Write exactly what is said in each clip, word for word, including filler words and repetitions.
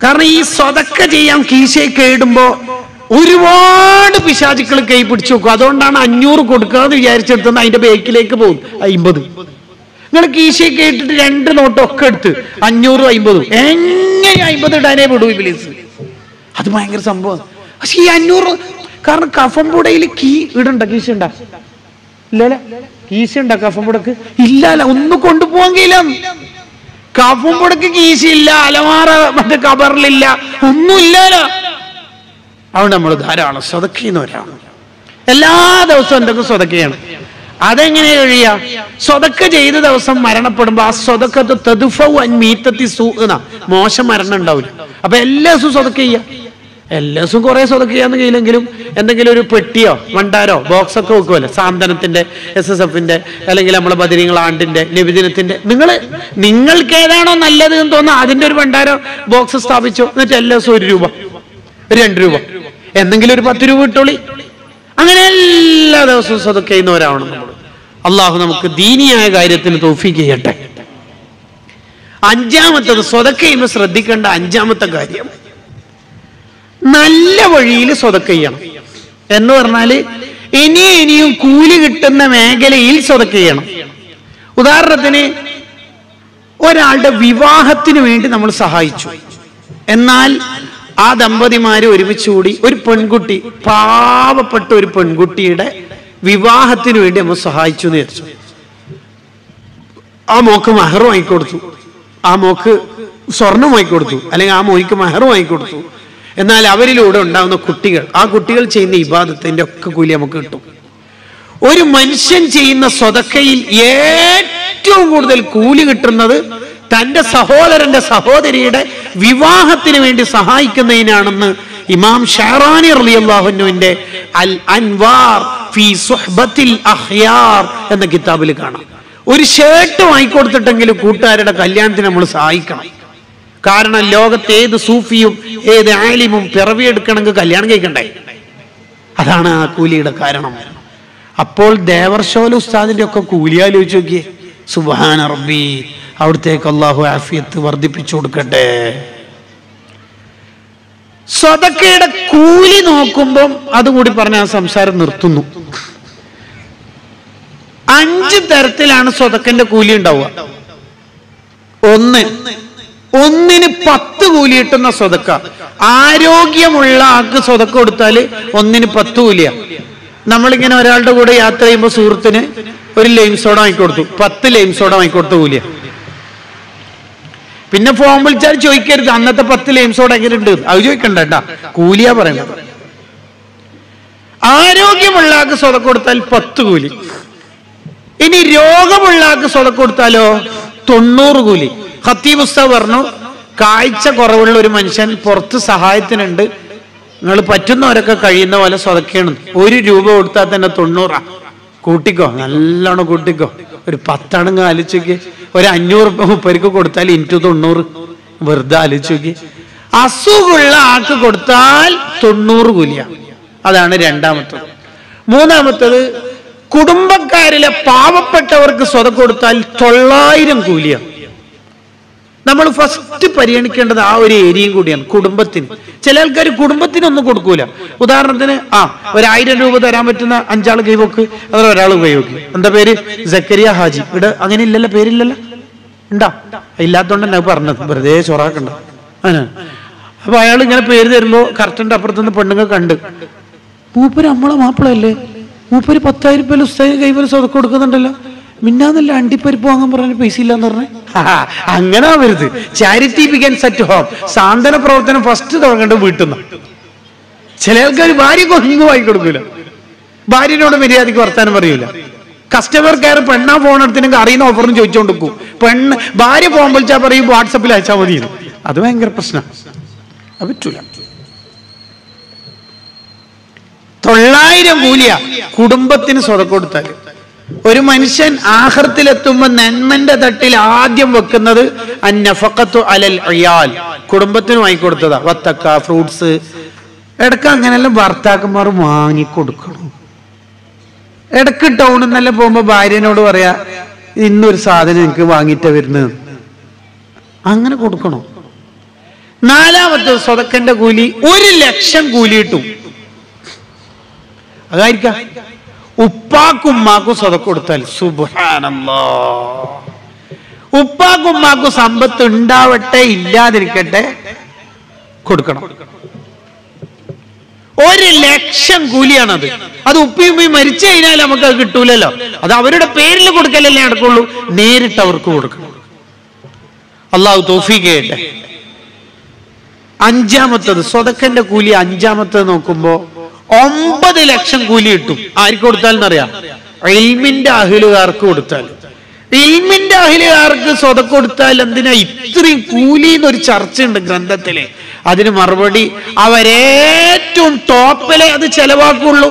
കാരണം ഈ സ്വതക്ക ചെയ്യാൻ കീശയെ കേടുമ്പോ ഒരുപാട് പിശാചുക്കൾ കൈ പിടിച്ചു വെക്കും. അതുകൊണ്ടാണ് അഞ്ഞൂറ് കൊടുക്കാന്ന് വിചാരിച്ചെടുത്തുന്ന അതിന്റെ ബേക്കിലേക്ക് പോകും അമ്പത്. നിങ്ങൾ കീശയെ കേട്ടിട്ട് രണ്ട് നോട്ടൊക്കെ എടുത്ത് അഞ്ഞൂറും അമ്പതും എങ്ങനെ അമ്പത് ഇടാനേ വിടൂ ഇബ്ലീസ്. അത് ഭയങ്കര സംഭവം. പക്ഷെ ഈ അഞ്ഞൂറ് കാരണം കഫംപുടയിൽ കീ ഇടണ്ട, കീശ ഉണ്ടാ ഇല്ലല്ല, കീശ ഉണ്ടാ കഫംപുടക്ക് ഇല്ലല്ല, ഒന്നും കൊണ്ടുപോകാൻ കഴിയില്ല. കഫംപുടക്ക് കീശയില്ല, അലമാറ മറ്റേ കബറിലില്ല, ഒന്നുമില്ലല്ലോ. അതുകൊണ്ട് നമ്മൾ ധാരാളം സ്വതക്കുന്നവരാണ്. എല്ലാ ദിവസവും എന്തൊക്കെ സ്വതക്കയാണ്. അതെങ്ങനെ കഴിയാ? സ്വതക്ക ചെയ്ത ദിവസം മരണപ്പെടുമ്പോ ആ സ്വതക്കത്ത് തദുഫൗ അൻ മീത്തത്തി സൂഅന, മോശം മരണം ഉണ്ടാവില്ല. അപ്പൊ എല്ലാ ദിവസവും സ്വതക്ക ചെയ്യാ. എല്ലാ ദിവസവും കുറെ സ്വതക്ക ചെയ്യാന്ന് കഴിയില്ലെങ്കിലും എന്തെങ്കിലും ഒരു പെട്ടിയോ ഭണ്ഡാരോ ബോക്സ് ഒക്കെ വെക്കുമല്ലോ, സാന്ത്വനത്തിന്റെ, എസ് എസ് എഫിന്റെ, അല്ലെങ്കിൽ നമ്മളെ ബദരീങ്ങൾ ആണ്ടിന്റെ, നബിദിനത്തിന്റെ. നിങ്ങൾ നിങ്ങൾക്ക് ഏതാണോ നല്ലത് എന്ന് തോന്നുന്നു അതിന്റെ ഒരു ഭണ്ഡാരോ ബോക്സ് സ്ഥാപിച്ചോ. എന്നിട്ട് എല്ലാ ദിവസവും ഒരു രൂപ, ഒരു രണ്ട് രൂപ, എന്തെങ്കിലും ഒരു പത്ത് രൂപ ഇട്ടോളി. അങ്ങനെ എല്ലാ ദിവസവും സ്വതക്ക ചെയ്യുന്നവരാവണം നമ്മൾ. അള്ളാഹു നമുക്ക് ദീനിയായ കാര്യത്തിന് തൗഫീഖ് ചെയ്യട്ടെ. അഞ്ചാമത്തത് സ്വതക്ക ചെയ്യുമ്പോൾ ശ്രദ്ധിക്കേണ്ട അഞ്ചാമത്തെ കാര്യം, നല്ല വഴിയിൽ സ്വതക്ക ചെയ്യണം. എന്ന് പറഞ്ഞാല് ഇനിയും ഇനിയും കൂലി കിട്ടുന്ന മേഖലയിൽ സ്വതക്ക ചെയ്യണം. ഉദാഹരണത്തിന് ഒരാളുടെ വിവാഹത്തിന് വേണ്ടി നമ്മൾ സഹായിച്ചു, എന്നാൽ ആ ദമ്പതിമാര് ഒരുമിച്ചുകൂടി ഒരു പെൺകുട്ടി, പാവപ്പെട്ട ഒരു പെൺകുട്ടിയുടെ വിവാഹത്തിന് വേണ്ടി നമ്മൾ സഹായിച്ചു എന്ന് വിചാരിച്ചു. ആ മോക്ക് മഹർ വാങ്ങിക്കൊടുത്തു, ആ മോക്ക് സ്വർണം വാങ്ങിക്കൊടുത്തു, അല്ലെങ്കിൽ ആ മോയ്ക്ക് മഹർ വാങ്ങിക്കൊടുത്തു. എന്നാൽ അവരിലൂടെ ഉണ്ടാകുന്ന കുട്ടികൾ, ആ കുട്ടികൾ ചെയ്യുന്ന ഇബാദത്തിന്റെ ഒക്കെ കൂലി നമുക്ക് കിട്ടും. ഒരു മനുഷ്യൻ ചെയ്യുന്ന സ്വതക്കയിൽ ഏറ്റവും കൂടുതൽ കൂലി കിട്ടുന്നത് തന്റെ സഹോദരന്റെ സഹോദരിയുടെ വിവാഹത്തിന് വേണ്ടി സഹായിക്കുന്നതിനാണെന്ന് ഇമാം ഷഹറാനി റളിയല്ലാഹു അൻഹുവിന്റെ അൽ അൻവാർ ഫീ സുഹ്ബത്തിൽ അഖ്യാർ എന്ന കിതാബിൽ കാണാം. ഒരു ഷർട്ട് വാങ്ങിക്കൊടുത്തിട്ടെങ്കിലും കൂട്ടുകാരുടെ കല്യാണത്തിന് നമ്മൾ സഹായിക്കണം. കാരണം ലോകത്ത് ഏത് സൂഫിയും ഏത് ആലിമും പിറവിയെടുക്കണമെങ്കിൽ കല്യാണം കഴിക്കണ്ടേ? അതാണ് ആ കൂലിയുടെ കാരണം. അപ്പോൾ ദേവർഷോല ഉസ്താദിന്റെ ഒക്കെ കൂലി ആലോചിച്ച് നോക്കിയേ. സുബ്ഹാന റബ്ബി, അവിടത്തേക്ക് അള്ളാഹു ആഫിയത്ത് വർദ്ധിപ്പിച്ചു കൊടുക്കട്ടെ. സ്വതക്കയുടെ കൂലി നോക്കുമ്പം അതുകൂടി പറഞ്ഞ ആ സംസാരം നിർത്തുന്നു. അഞ്ച് തരത്തിലാണ് സ്വതക്കന്റെ കൂലി ഉണ്ടാവുക. ഒന്ന്, ഒന്നിന് പത്ത് കൂലി കിട്ടുന്ന സ്വതക്ക. ആരോഗ്യമുള്ള ആൾക്ക് സ്വതക്ക കൊടുത്താൽ ഒന്നിന് പത്ത് കൂലിയാ. നമ്മളിങ്ങനെ ഒരാളുടെ കൂടെ യാത്ര ചെയ്യുമ്പോൾ സുഹൃത്തിന് ഒരു ലൈം സോഡ വാങ്ങിക്കൊടുത്തു, പത്ത് ലൈം സോഡ വാങ്ങിക്കൊടുത്ത കൂലിയാ. പിന്നെ ഫോൺ വിളിച്ചാൽ ചോദിക്കരുത് അന്നത്തെ പത്ത് ലൈം സോഡ എങ്ങനെയുണ്ട്, അത് ചോദിക്കണ്ട കേട്ടാ, കൂലിയാ പറയുന്നത്. ആരോഗ്യമുള്ള ആൾക്ക് സ്വതക്ക കൊടുത്താൽ പത്ത് കൂലി. ഇനി രോഗമുള്ള ആൾക്ക് സ്വതക്ക കൊടുത്താലോ തൊണ്ണൂറ് കൂലി. ഖത്തീബ് ഉസ്താദ് പറഞ്ഞു, കാഴ്ച കുറവുള്ള ഒരു മനുഷ്യൻ പുറത്ത് സഹായത്തിനുണ്ട്, നിങ്ങൾ പറ്റുന്നവരൊക്കെ കഴിയുന്ന പോലെ സ്വതക്കാണ്. ഒരു രൂപ കൊടുത്താൽ തന്നെ തൊണ്ണൂറാ. കൂട്ടിക്കോ, നല്ലോണം കൂട്ടിക്കോ. ഒരു പത്താണെങ്കിൽ ആലോചിച്ച് നോക്കി, ഒരു അഞ്ഞൂറ് മുപ്പതിക്ക് കൊടുത്താൽ ഇൻറ്റു തൊണ്ണൂറ്, വെറുതെ ആലോചിച്ച് നോക്കി. അസുഖമുള്ള ആൾക്ക് കൊടുത്താൽ തൊണ്ണൂറ് കൂലിയാ. അതാണ് രണ്ടാമത്തത്. മൂന്നാമത്തത്, കുടുംബക്കാരിലെ പാവപ്പെട്ടവർക്ക് സ്വതക്ക കൊടുത്താൽ തൊള്ളായിരം കൂലിയാണ്. നമ്മൾ ഫസ്റ്റ് പരിഗണിക്കേണ്ടത് ആ ഒരു ഏരിയയും കൂടിയാണ്, കുടുംബത്തിന്. ചില ആൾക്കാർ കുടുംബത്തിനൊന്നും കൊടുക്കൂല. ഉദാഹരണത്തിന് ആ ഒരായിരം രൂപ തരാൻ പറ്റുന്ന അഞ്ചാൾ കൈവക്ക്, അതിൽ ഒരാൾ കൈവക്ക്. എന്താ പേര്? സക്കരിയ ഹാജി. ഇവിടെ അങ്ങനെ ഇല്ലല്ലോ, പേരില്ലല്ലോ. ഉണ്ടാ? ഇല്ലാത്തോണ്ട് ഞാൻ പറഞ്ഞത്, വെറുതെ ചൊറാക്കണ്ട. അങ്ങനെ അപ്പൊ അയാൾ ഇങ്ങനെ പേര് തരുമ്പോ കറക്റ്റിന്റെ അപ്പുറത്തുനിന്ന് പെണ്ണുങ്ങൾ കണ്ട്, മൂപ്പര് നമ്മളെ മാപ്പിളല്ലേ, മൂപ്പര് പത്തായിരം രൂപ ഉസ്താദിന് കൈവൽ സ്വതക്ക കൊടുക്കുന്നുണ്ടല്ലോ, മിന്നാന്നല്ല അണ്ടിപ്പരിപ്പ് വാങ്ങാൻ പറഞ്ഞ പൈസ ഇല്ലാന്ന് പറഞ്ഞേ. അങ്ങനെ വരുത്. Charity begins at home. സാന്ത്വന പ്രവർത്തനം ഫസ്റ്റ് തുടങ്ങേണ്ടത് വീട്ടിൽ നിന്ന്. ചില ആൾക്കാർ ഭാര്യ കൊങ്ങു വാങ്ങി കൊടുക്കൂല, ഭാര്യനോട് മര്യാദയ്ക്ക് വർത്താനം പറയൂല. കസ്റ്റമർ കെയർ പെണ്ണാ ഫോൺ എടുത്തിനെങ്കിൽ അറിയുന്ന ഓഫറിന് ചോദിച്ചോണ്ടിരിക്കും. പെണ്ണ് ഭാര്യ ഫോൺ വിളിച്ചാൽ പറയും വാട്സപ്പിൽ അയച്ചാൽ മതി. അത് ഭയങ്കര പ്രശ്നം, അത് പറ്റൂല. തൊള്ളായിരം കൂലിയ കുടുംബത്തിന് സ്വതക്ക കൊടുത്താൽ. ഒരു മനുഷ്യൻ ആഖിറത്തിലെത്തുമ്പോ നന്മന്റെ തട്ടിൽ ആദ്യം വെക്കുന്നത് അന്നഫഖത്തു അലൽ ഇയാൽ, കുടുംബത്തിന് വാങ്ങിക്കൊടുത്തതാ. വത്തക്ക, ഫ്രൂട്ട്സ്. ഇടക്ക് അങ്ങനെല്ലാം ഭർത്താക്കന്മാർ വാങ്ങിക്കൊടുക്കണം. ഇടക്ക് ടൗണിൽ നിന്നെല്ലാം പോകുമ്പോ ഭാര്യനോട് പറയാ, ഇന്നൊരു സാധനം എനിക്ക് വാങ്ങിയിട്ടാ വരുന്നത്, അങ്ങനെ കൊടുക്കണം. നാലാമത്തെ സ്വതക്കന്റെ കൂലി ഒരു ലക്ഷം കൂലി കിട്ടും. അതായിരിക്കാം ഉപ്പാക്കും ഉമ്മാക്കും സ്വതക്ക കൊടുത്താൽ. സുബ്ഹാനല്ലാഹ്. ഉപ്പാക്കും ഉമ്മാക്കും സമ്പത്ത് ഉണ്ടാവട്ടെ ഇല്ലാതിരിക്കട്ടെ കൊടുക്കണം. ഒരു ലക്ഷം കൂലിയാണത്. അത് ഉപ്പയും ഉമ്മയും മരിച്ചു കഴിഞ്ഞാൽ നമുക്ക് അത് കിട്ടൂലല്ലോ. അത് അവരുടെ പേരിൽ കൊടുക്കലല്ലേ നടക്കുള്ളൂ. നേരിട്ട് അവർക്ക് കൊടുക്കണം. അള്ളാഹു തൗഫീഖ് ചെയ്യട്ടെ. അഞ്ചാമത്തത് സ്വതക്കന്റെ കൂലി. അഞ്ചാമത്തത് നോക്കുമ്പോ ഒമ്പത് ലക്ഷം കൂലി കിട്ടും. ആർക്ക് കൊടുത്താൽ എന്നറിയാം? ഇൽമിന്റെ അഹ്ലുകാർക്ക് കൊടുത്താൽ. ഇൽമിന്റെ അഹ്ലുകാർക്ക് സ്വതക്ക കൊടുത്താൽ എന്തിനാ ഇത്രയും കൂലി എന്നൊരു ചർച്ചയുണ്ട് ഗ്രന്ഥത്തില്. അതിന് മറുപടി അവരേറ്റവും ടോപ്പിലെ അത് ചെലവാക്കുള്ളൂ.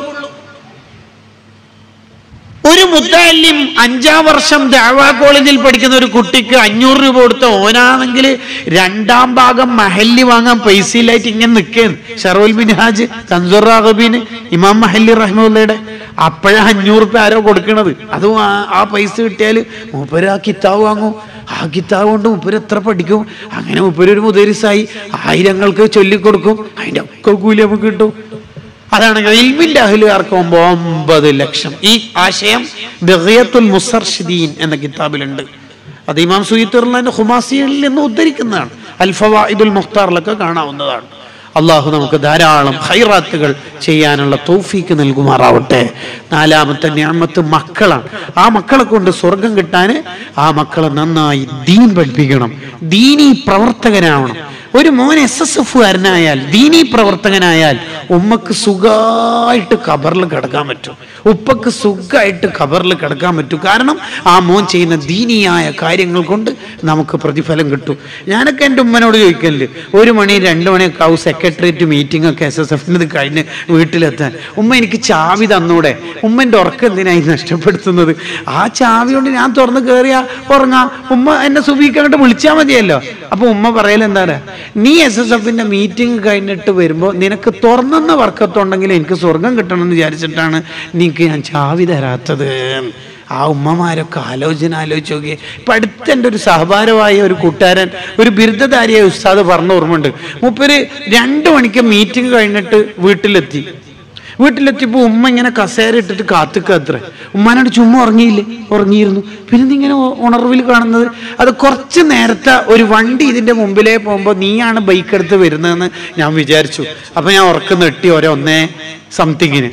ഒരു മുത്തഅല്ലിം അഞ്ചാം വർഷം ദഅവാ കോളേജിൽ പഠിക്കുന്ന ഒരു കുട്ടിക്ക് അഞ്ഞൂറ് രൂപ കൊടുത്ത ഓനാണെങ്കിൽ രണ്ടാം ഭാഗം മഹല്ലി വാങ്ങാൻ പൈസ ഇല്ലായിട്ട് ഇങ്ങനെ നിൽക്കുകയാണ്. ഷറഫുൽ മിൻഹാജ്, കൻസുർ റാഗബീൻ, ഇമാം മഹല്ലി റഹ്മത്തുള്ളാഹിയുടെ അപ്പോഴാ അഞ്ഞൂറ് രൂപ ആരോ കൊടുക്കണത്. അതും ആ പൈസ കിട്ടിയാൽ മൂപ്പര് ആ കിതാബ് വാങ്ങും. ആ കിതാബ് കൊണ്ട് മൂപ്പര് എത്ര പഠിക്കും. അങ്ങനെ മൂപ്പര് ഒരു മുദരിസായി ആയിരങ്ങൾക്ക് ചൊല്ലിക്കൊടുക്കും. അതിന്റെ ഒക്കെ കൂലി നമുക്ക് കിട്ടും. അതാണ് ഇൽമിന്റെ അഹ്ലുകാർക്ക് ഒമ്പത് ലക്ഷം. ഈ ആശയം ബഗിയത്തുൽ മുസർഷിദീൻ എന്ന കിതാബിലുണ്ട്. അത് ഇമാം സുയൂത്തി ഖുമാസിയിൽ നിന്ന് ഉദ്ധരിക്കുന്നതാണ്. അൽ ഫവായിദുൽ മുഖ്താറിലൊക്കെ കാണാവുന്നതാണ്. അള്ളാഹു നമുക്ക് ധാരാളം ഖൈറാത്തുകൾ ചെയ്യാനുള്ള തൗഫീക്ക് നൽകുമാറാവട്ടെ. നാലാമത്തെ നിഅമത്ത് മക്കളാണ്. ആ മക്കളെ കൊണ്ട് സ്വർഗം കിട്ടാൻ ആ മക്കളെ നന്നായി ദീൻ പഠിപ്പിക്കണം. ദീനീ പ്രവർത്തകനാവണം. ഒരു മോൻ എസ് എസ് എഫുകാരനായാൽ, ദീനീ പ്രവർത്തകനായാൽ ഉമ്മക്ക് സുഖമായിട്ട് ഖബറിൽ കിടക്കാൻ പറ്റും. ഉപ്പക്ക് സുഖമായിട്ട് ഖബറിൽ കിടക്കാൻ പറ്റും. കാരണം ആ മോൻ ചെയ്യുന്ന ദീനിയായ കാര്യങ്ങൾ കൊണ്ട് നമുക്ക് പ്രതിഫലം കിട്ടും. ഞാനൊക്കെ എൻ്റെ ഉമ്മനോട് ചോദിക്കലുണ്ട്, ഒരു മണി രണ്ട് മണിയൊക്കെ ആവും സെക്രട്ടേറിയറ്റ് മീറ്റിംഗ് ഒക്കെ എസ് എസ് എഫിന് കഴിഞ്ഞ് വീട്ടിലെത്താൻ. ഉമ്മ എനിക്ക് ചാവി തന്നൂടെ? ഉമ്മൻ്റെ ഉറക്കം എന്തിനായി നഷ്ടപ്പെടുത്തുന്നത്? ആ ചാവി കൊണ്ട് ഞാൻ തുറന്ന് കയറിയാ ഉറങ്ങാം. ഉമ്മ എന്നെ സുബീക്ക് അങ്ങോട്ട് വിളിച്ചാൽ മതിയല്ലോ. അപ്പൊ ഉമ്മ പറയലെന്താണ്? നീ എസ് എസ് എഫിന്റെ മീറ്റിംഗ് കഴിഞ്ഞിട്ട് വരുമ്പോൾ നിനക്ക് തുറന്നെന്ന വർക്കത്തുണ്ടെങ്കിൽ എനിക്ക് സ്വർഗം കിട്ടണമെന്ന് വിചാരിച്ചിട്ടാണ് നീക്ക് ഞാൻ ചാവി തരാത്തത്. ആ ഉമ്മമാരൊക്കെ ആലോചന ആലോചിച്ച് നോക്കിയേ. ഇപ്പൊ അടുത്ത് എൻ്റെ ഒരു സഹഭാരമായ ഒരു കൂട്ടുകാരൻ, ഒരു ബിരുദധാരിയായ ഉസ്താദ് പറഞ്ഞ ഓർമ്മയുണ്ട്. മൂപ്പര് രണ്ടു മണിക്ക് മീറ്റിംഗ് കഴിഞ്ഞിട്ട് വീട്ടിലെത്തി. വീട്ടിലെത്തിയപ്പോൾ ഉമ്മ ഇങ്ങനെ കസേര ഇട്ടിട്ട് കാത്തുക്കത്രേ. ഉമ്മാനോട് ചുമ്മാ ഉറങ്ങിയില്ലേ? ഉറങ്ങിയിരുന്നു. പിന്നെ നീ ഇങ്ങനെ ഉണർവിൽ കാണുന്നത്? അത് കുറച്ച് നേരത്തെ ഒരു വണ്ടി ഇതിന്റെ മുമ്പിലേ പോകുമ്പോൾ നീയാണ് ബൈക്ക് എടുത്ത് വരുന്നതെന്ന് ഞാൻ വിചാരിച്ചു. അപ്പൊ ഞാൻ ഉറക്കം നെട്ടി ഓരോ ഒന്നേ സംതിങ്ങിന്.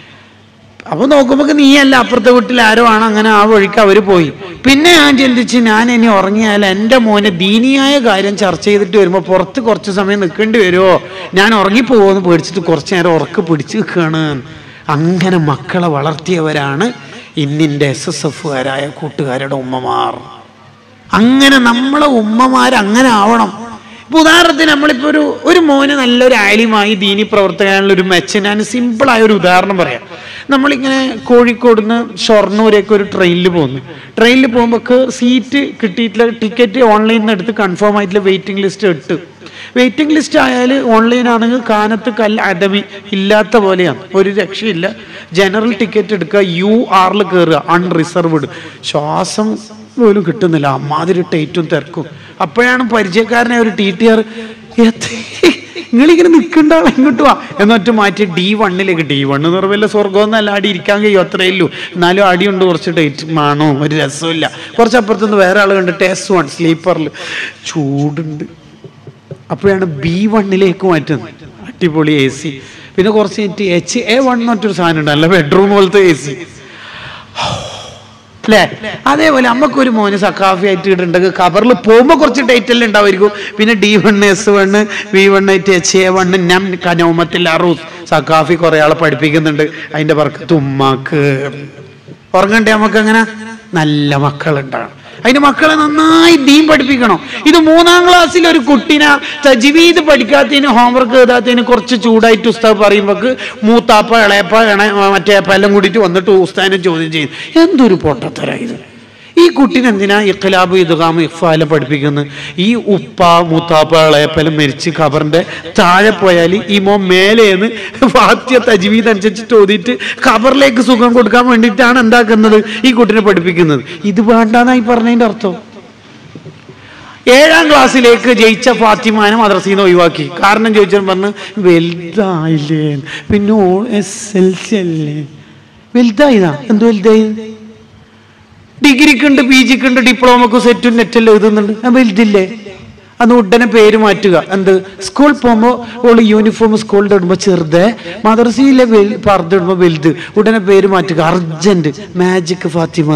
അപ്പൊ നോക്കുമ്പോ നീയല്ല, അപ്പുറത്തെ വീട്ടിൽ ആരോ ആണ്. അങ്ങനെ ആ വഴിക്ക് അവര് പോയി. പിന്നെ ഞാൻ ചിന്തിച്ച്, ഞാൻ ഇനി ഉറങ്ങിയാൽ എൻ്റെ മോനെ ദീനിയായ കാര്യം ചർച്ച ചെയ്തിട്ട് വരുമ്പോൾ പുറത്ത് കുറച്ച് സമയം നിൽക്കേണ്ടി വരുമോ, ഞാൻ ഉറങ്ങിപ്പോവോന്ന് പേടിച്ചിട്ട് കുറച്ച് നേരം ഉറക്ക് പിടിച്ച് നിൽക്കുകയാണ്. അങ്ങനെ മക്കളെ വളർത്തിയവരാണ് ഇന്നിൻ്റെ എസ് എസ് എഫുകാരായ കൂട്ടുകാരുടെ ഉമ്മമാർ. അങ്ങനെ നമ്മളെ ഉമ്മമാർ അങ്ങനെ ആവണം. ഇപ്പൊ ഉദാഹരണത്തിന് നമ്മളിപ്പോ ഒരു ഒരു മോന് നല്ലൊരു ആലിമായി ദീനി പ്രവർത്തകനുള്ള ഒരു മെച്ച, ഞാൻ സിമ്പിളായ ഒരു ഉദാഹരണം പറയാം. നമ്മളിങ്ങനെ കോഴിക്കോട് നിന്ന് ഷൊർണൂരേക്ക് ഒരു ട്രെയിനിൽ പോകുന്നു. ട്രെയിനിൽ പോകുമ്പോൾ സീറ്റ് കിട്ടിയിട്ടില്ല, ടിക്കറ്റ് ഓൺലൈനിൽ നിന്ന് എടുത്ത് കൺഫേം ആയിട്ടുള്ള വെയിറ്റിംഗ് ലിസ്റ്റ് ഇട്ട്. വെയിറ്റിംഗ് ലിസ്റ്റ് ആയാൽ ഓൺലൈൻ ആണെങ്കിൽ കാനത്ത് കൽ അദമി ഇല്ലാത്ത പോലെയാണ്, ഒരു രക്ഷയില്ല. ജനറൽ ടിക്കറ്റ് എടുക്കുക, യു ആറിൽ കയറുക, അൺറിസർവ്ഡ്. ശ്വാസം പോലും കിട്ടുന്നില്ല, അമ്മാതിരി ടൈറ്റും തിരക്കും. അപ്പോഴാണ് പരിചയക്കാരനെ ഒരു ടി ടി ആർ, നിങ്ങളിങ്ങനെ നിൽക്കേണ്ട ആളെ ഇങ്ങോട്ട് വാ എന്നൊറ്റ മാറ്റി ഡി വണ്ണിലേക്ക്. ഡി വണ്ണ് എന്ന് പറയുമ്പോൾ സ്വർഗമൊന്നല്ല, അടി ഇരിക്കാൻ കഴിയും, അത്രയേ ഉള്ളൂ. എന്നാലും അടിയുണ്ട്, കുറച്ച് ഡേറ്റ് മാണോ, ഒരു രസമില്ല. കുറച്ചപ്പുറത്തുനിന്ന് വേറെ ആൾ കണ്ടിട്ട് എസ് വൺ സ്ലീപ്പറിൽ ചൂടുണ്ട്. അപ്പോഴാണ് ബി വണ്ണിലേക്ക് മാറ്റുന്നത്, അടിപൊളി എ സി. പിന്നെ കുറച്ച് കഴിഞ്ഞിട്ട് എച്ച് എ വൺ എന്നൊറ്റൊരു സാധനം ഉണ്ട്, നല്ല ബെഡ്റൂം പോലത്തെ എ സി അല്ലേ. അതേപോലെ നമുക്കൊരു മോന് സക്കാഫി ആയിട്ട് ഇട്ടുണ്ടെങ്കിൽ ഖബറിൽ പോകുമ്പോൾ കുറച്ച് ഡേറ്റെല്ലാം ഉണ്ടാവുമായിരിക്കും. പിന്നെ D one S one V one ആയിട്ട് എച്ച് എ വണ് നം കനോമത്തിൽ അറൂസ് സക്കാഫി കുറെ ആളെ പഠിപ്പിക്കുന്നുണ്ട്. അതിന്റെ ബർക്കത്ത് ഉമ്മാക്ക് ഉറങ്ങണ്ടേ? നമുക്ക് അങ്ങനെ നല്ല മക്കളുണ്ടാണ്. അതിന് മക്കളെ നന്നായി ദീൻ പഠിപ്പിക്കണം. ഇത് മൂന്നാം ക്ലാസ്സിൽ ഒരു കുട്ടീനെ തജ്വീദ് പഠിക്കാത്തതിന്, ഹോംവർക്ക് എഴുതാത്തതിന് കുറച്ച് ചൂടായിട്ട് ഉസ്താദ് പറയുമ്പോൾ മൂത്താപ്പ ഇളയപ്പ ഇണ മറ്റേപ്പ എല്ലാം കൂടിയിട്ട് വന്നിട്ട് ഉസ്താദിനെ ചോദ്യം ചെയ്യും. എന്തൊരു പൊട്ടത്തരായത്! ഈ കുട്ടീനെ എന്തിനാ ഇഖ്ലാബ് ഇദ്ഗാം ഇഖ്ഫാല പഠിപ്പിക്കുന്നത്? ഈ ഉപ്പ മൂത്താപ്പ ഇളയപ്പലും മരിച്ച് ഖബറിന്റെ താഴെ പോയാൽ ഈ മോൻ മേലേന്ന് വാത്യ തജ്വീദ് അനുസരിച്ച് ഓതിയിട്ട് ഖബറിലേക്ക് സുഖം കൊടുക്കാൻ വേണ്ടിയിട്ടാണ് എന്താക്കുന്നത്, ഈ കുട്ടീനെ പഠിപ്പിക്കുന്നത്. ഇത് വേണ്ടാന്നായി പറഞ്ഞതിന്റെ അർത്ഥം. ഏഴാം ക്ലാസ്സിലേക്ക് ജയിച്ച ഫാത്തിമാനെ മദ്രസയിൽ നിന്ന് ഒഴിവാക്കി. കാരണം ചോദിച്ചാൽ പറഞ്ഞു വലുതായില്ലേ, പിന്നെ എസ് എൽ സി അല്ലേ. വലുതായിതാ എന്ത് വലുതായി? ഡിഗ്രിക്കുണ്ട്, പി ജിക്കുണ്ട്, ഡിപ്ലോമക്ക് സെറ്റും നെറ്റെല്ലാം എഴുതുന്നുണ്ട്. വലുതില്ലേ? അന്ന് ഉടനെ പേര് മാറ്റുക. എന്ത്? സ്കൂൾ പോകുമ്പോൾ ഓള് യൂണിഫോം സ്കൂളിൻ്റെ ഇടുമ്പോൾ ചെറുത്, മദ്രസയിലെ പർദ്ദ ഇടുമ്പോൾ വലുത്. ഉടനെ പേര് മാറ്റുക, അർജന്റ് മാജിക് ഫാത്തിമ.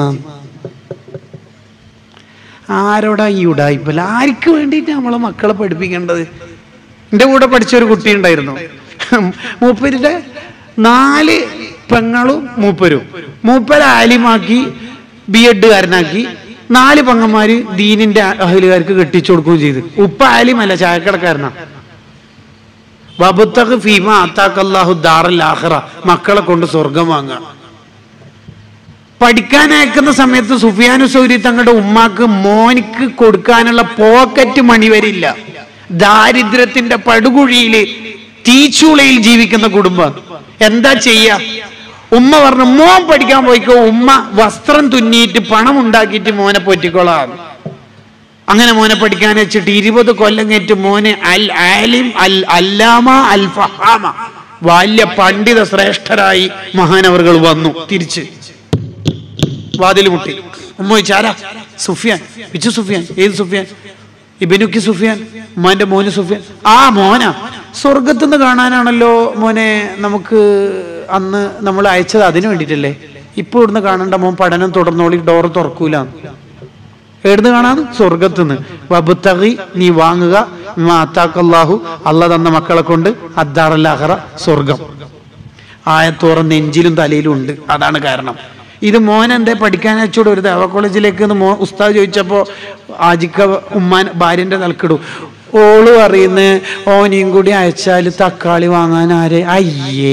ആരോടാ ഈ ഉടായിപ്പല്ല? ആർക്ക് വേണ്ടിയിട്ട് നമ്മളെ മക്കളെ പഠിപ്പിക്കേണ്ടത്? എൻ്റെ കൂടെ പഠിച്ചൊരു കുട്ടി ഉണ്ടായിരുന്നു. മൂപ്പരുടെ നാല് പെങ്ങളും മൂപ്പരും. മൂപ്പര ആലിമാക്കി ബി എഡുകാരനാക്കി. നാല് പെങ്ങന്മാര് ദീനിന്റെ അഹലുകാർക്ക് കെട്ടിച്ചു കൊടുക്കുകയും ചെയ്തു. ഉപ്പ ആലിമല്ല, ചായക്കടക്കാരനാ. വബുത്തഖ് ഫീമ അതാഖല്ലാഹു ദാറൽ ആഖിറ, മക്കളെ കൊണ്ട് സ്വർഗം വാങ്ങുക. പഠിക്കാൻ അയക്കുന്ന സമയത്ത് സുഫിയാനു സൗരി തങ്ങളുടെ ഉമ്മാക്ക് മോനിക്ക് കൊടുക്കാനുള്ള പോക്കറ്റ് മണി വരില്ല. ദാരിദ്ര്യത്തിന്റെ പടുകുഴിയില് തീച്ചൂളയിൽ ജീവിക്കുന്ന കുടുംബം. എന്താ ചെയ്യാ? ഉമ്മ പറഞ്ഞു മോൻ പഠിക്കാൻ പോയിക്കോ, ഉമ്മ വസ്ത്രം തുന്നിയിട്ട് പണം ഉണ്ടാക്കിയിട്ട് മോനെ പോറ്റിക്കോളാം. അങ്ങനെ മോനെ പഠിക്കാൻ വെച്ചിട്ട് ഇരുപത് കൊല്ലം കഴിഞ്ഞിട്ട് മോനെ അൽ ആലിം അൽ അല്ലാമ അൽ ഫഹാമ, വലിയ പണ്ഡിത ശ്രേഷ്ഠരായി മഹാനവറുകൾ വന്നു. തിരിച്ച് വാതിൽ മുട്ടി. ഉമ്മ ചോദിച്ചാരാ? സുഫിയാൻ. പിച്ചു സുഫിയാൻ. ഏത് സുഫിയാൻ? ഇബനുക്കി സുഫിയാൻ, ഉമ്മാന്റെ മോന് സുഫിയാൻ. ആ മോനാ. സ്വർഗത്തുനിന്ന് കാണാനാണല്ലോ മോനെ നമുക്ക് അന്ന് നമ്മൾ അയച്ചത്, അതിനു വേണ്ടിയിട്ടല്ലേ. ഇപ്പൊ ഇവിടുന്ന് കാണണ്ട, മോൻ പഠനം തുടർന്നോളി, ഡോറ് തുറക്കൂല. എവിടുന്ന് കാണാന്ന്? സ്വർഗത്തുനിന്ന്. വബുത്തഖി, നീ വാങ്ങുക, അതാഖല്ലാഹു, അല്ലാഹ് തന്ന മക്കളെ കൊണ്ട് അദ്ദാറൽ ആഖിറ, സ്വർഗം. ആയത്തോറ നെഞ്ചിലും തലയിലും ഉണ്ട്. അതാണ് കാരണം. ഇത് മോൻ എന്തേ പഠിക്കാൻ അയച്ചോട് ഒരു ദേവ കോളേജിലേക്ക് മോ ഉസ്താദ് ചോദിച്ചപ്പോ ആജിക്ക ഉമ്മാൻ ഭാര്യന്റെ തലക്കിടും. ഓള് പറയുന്ന ഓനെയും കൂടി അയച്ചാല് തക്കാളി വാങ്ങാൻ ആരെ? അയ്യേ,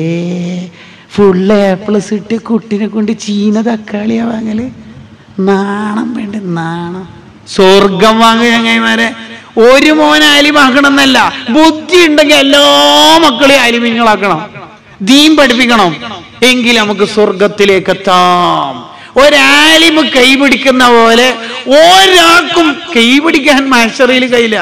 ഫുള്ള് എ പ്ലസ് ഇട്ട് കുട്ടിനെ കൊണ്ട് ചീന തക്കാളിയാ വാങ്ങല്. നാണം വേണ്ട, നാണം. സ്വർഗം വാങ്ങുക ചങ്ങായിമാരെ. ഒരു മോനെ ആലിമാക്കണം എന്നല്ല, ബുദ്ധി ഉണ്ടെങ്കിൽ എല്ലാ മക്കളെയും ആലിമീങ്ങളാക്കണം, ദീൻ പഠിപ്പിക്കണം. എങ്കിൽ നമുക്ക് സ്വർഗത്തിലേക്ക് എത്താം. ഒരാലിമ് കൈപിടിക്കുന്ന പോലെ ഒരാൾക്കും കൈപിടിക്കാൻ മഹ്ശറിൽ കഴിയില്ല.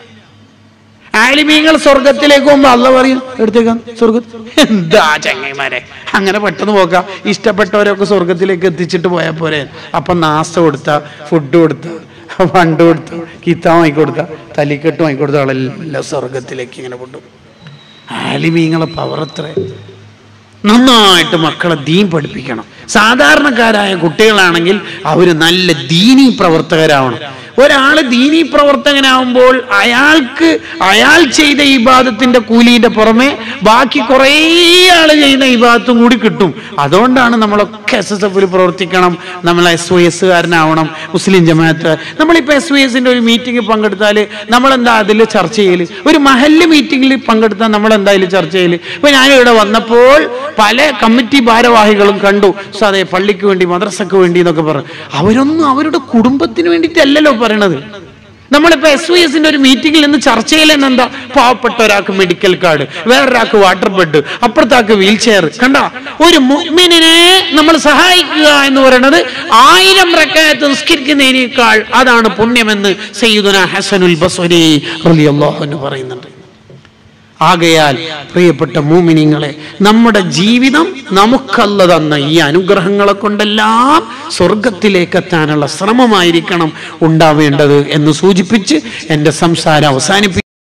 ആലിമീങ്ങൾ സ്വർഗത്തിലേക്ക് പോകുമ്പോ അള്ളാഹ് പറയും എടുത്തേക്കാം സ്വർഗ. എന്താ ചങ്ങായിമാരെ, അങ്ങനെ പെട്ടെന്ന് പോക്കാം. ഇഷ്ടപ്പെട്ടവരൊക്കെ സ്വർഗത്തിലേക്ക് എത്തിച്ചിട്ട് പോയാൽ പോരെ. അപ്പൊ നാസ്ത കൊടുത്ത, ഫുഡ് കൊടുത്ത, ഫണ്ട് കൊടുത്ത, കിത്താൻ വാങ്ങിക്കൊടുത്ത, തലിക്കെട്ട് വാങ്ങിക്കൊടുത്ത ആളെല്ലാം സ്വർഗത്തിലേക്ക് ഇങ്ങനെ കൊണ്ടു. ആലിമീങ്ങളെ പവർ എത്ര! നന്നായിട്ട് മക്കളെ ദീൻ പഠിപ്പിക്കണം. സാധാരണക്കാരായ കുട്ടികളാണെങ്കിൽ അവര് നല്ല ദീനീ പ്രവർത്തകരാവണം. ഒരാള് ദീനീ പ്രവർത്തകനാവുമ്പോൾ അയാൾക്ക് അയാൾ ചെയ്ത ഇബാദത്തിന്റെ കൂലിന്റെ പുറമെ ബാക്കി കുറേ ആള് ചെയ്യുന്ന ഇബാദത്തും കൂടി കിട്ടും. അതുകൊണ്ടാണ് നമ്മളൊക്കെ എസ് എസ് എഫിൽ പ്രവർത്തിക്കണം, നമ്മൾ എസ് ഒ എസ് കാരനാവണം, മുസ്ലിം ജമാഅത്ത്. നമ്മളിപ്പോൾ എസ് ഒ എസിന്റെ ഒരു മീറ്റിംഗ് പങ്കെടുത്താൽ നമ്മളെന്താ അതിൽ ചർച്ച ചെയ്യല്? ഒരു മഹല്ല് മീറ്റിംഗിൽ പങ്കെടുത്താൽ നമ്മളെന്തായാലും ചർച്ച ചെയ്യല്? ഇപ്പൊ ഞാനിവിടെ വന്നപ്പോൾ പല കമ്മിറ്റി ഭാരവാഹികളും കണ്ടു, അതെ പള്ളിക്ക് വേണ്ടി, മദ്രസക്ക് വേണ്ടി എന്നൊക്കെ പറഞ്ഞു. അവരൊന്നും അവരുടെ കുടുംബത്തിന് വേണ്ടിയിട്ടല്ലല്ലോ പറയണത്. നമ്മളിപ്പോ എസ് വി എസിന്റെ ഒരു മീറ്റിംഗിൽ നിന്ന് ചർച്ച ചെയ്യലെന്ന് എന്താ? പാവപ്പെട്ട ഒരാൾക്ക് മെഡിക്കൽ കാർഡ്, വേറൊരാൾക്ക് വാട്ടർ ബെഡ്, അപ്പുറത്താക്ക് വീൽ ചെയർ. കണ്ട, ഒരു മുഅ്മിനിനെ നമ്മൾ സഹായിക്കുക എന്ന് പറയുന്നത് ആയിരം റക്അത്ത് നിസ്കരിക്കുന്നതിനേക്കാൾ അതാണ് പുണ്യമെന്ന് സയ്യിദുനാ ഹസനുൽ ബസ്രി റളിയല്ലാഹു അൻഹു പറയുന്നുണ്ട്. ആകയാൽ പ്രിയപ്പെട്ട മുഅ്മിനീങ്ങളെ, നമ്മുടെ ജീവിതം നമുക്കല്ല തന്ന ഈ അനുഗ്രഹങ്ങളെ കൊണ്ടെല്ലാം സ്വർഗത്തിലേക്ക് എത്താനുള്ള ശ്രമമായിരിക്കണം ഉണ്ടാവേണ്ടത് എന്ന് സൂചിപ്പിച്ച് എൻ്റെ സംസാരം അവസാനിപ്പിക്കും.